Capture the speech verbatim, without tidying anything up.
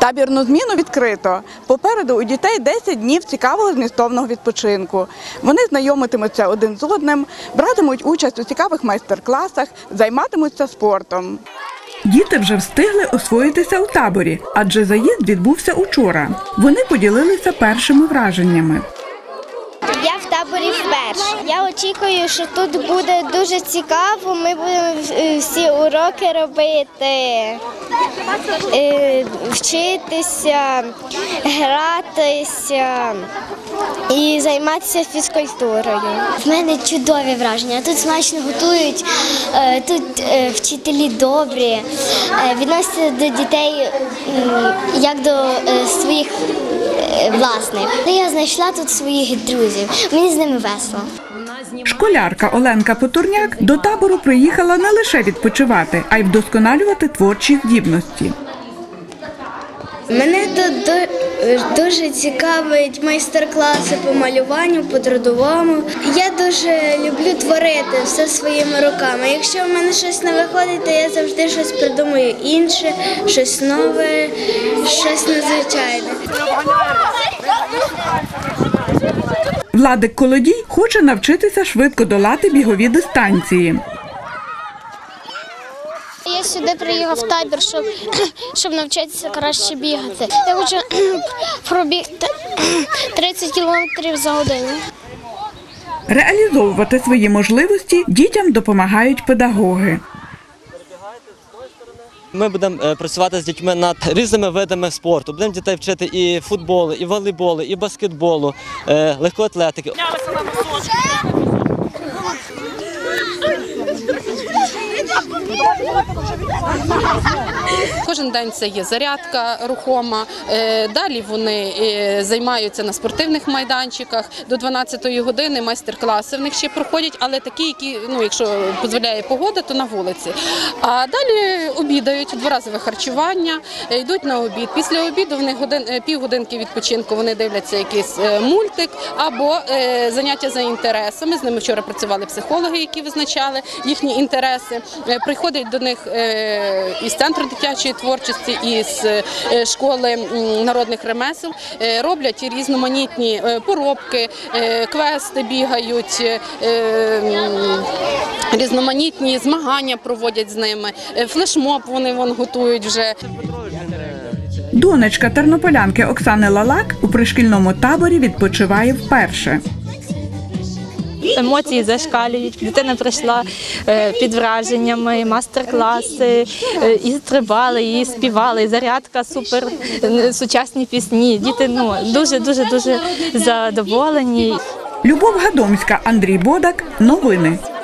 Табірну зміну відкрито. Попереду у дітей десять днів цікавого змістовного відпочинку. Вони знайомитимуться один з одним, братимуть участь у цікавих майстер-класах, займатимуться спортом. Діти вже встигли освоїтися у таборі, адже заїзд відбувся учора. Вони поділилися першими враженнями. Я в таборі вперше. Я очікую, що тут буде дуже цікаво, ми будемо всі уроки робити, вчитися, гратися і займатися фізкультурою. В мене чудові враження. Тут смачно готують, тут вчителі добрі, відносяться до дітей як до своїх власних. Я знайшла тут своїх друзів. Мені з ними весело. Школярка Оленка Потурняк до табору приїхала не лише відпочивати, а й вдосконалювати творчі здібності. Мене тут дуже цікавить майстер-класи по малюванню, по трудовому. Я дуже люблю творити все своїми руками. Якщо в мене щось не виходить, то я завжди щось придумаю інше, щось нове, щось незвичайне. Владик Колодій хоче навчитися швидко долати бігові дистанції. Я сюди приїхав в табір, щоб, щоб навчитися краще бігати. Я хочу пробігти тридцять кілометрів за годину. Реалізовувати свої можливості дітям допомагають педагоги. Ми будемо працювати з дітьми над різними видами спорту. Будемо дітей вчити і футболу, і волейболу, і баскетболу, легкоатлетики. Кожен день це є зарядка рухома, далі вони займаються на спортивних майданчиках, до дванадцятої години майстер-класи в них ще проходять, але такі, які, ну, якщо дозволяє погода, то на вулиці. А далі обідають, дворазове харчування, йдуть на обід. Після обіду в них годин, півгодинки відпочинку, вони дивляться якийсь мультик або заняття за інтересами. З ними вчора працювали психологи, які визначали їхні інтереси. Приходять до них із центру дитячої творчості, із школи народних ремесел, роблять різноманітні поробки, квести бігають, різноманітні змагання проводять з ними, флешмоб вони вон готують вже. Донечка тернополянки Оксани Лалак у пришкільному таборі відпочиває вперше. Емоції зашкалюють, дитина прийшла під враженнями, мастер-класи, і стрибали, і співали, і зарядка, супер, сучасні пісні. Діти ну, дуже-дуже-дуже задоволені. Любов Гадомська, Андрій Бодак. Новини.